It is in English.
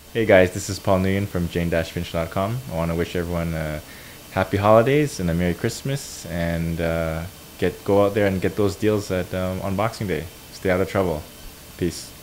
Hey guys, this is Paul Nguyen from jane-finch.com. I want to wish everyone happy holidays and a Merry Christmas, and go out there and get those deals at on Boxing Day. Stay out of trouble. Peace.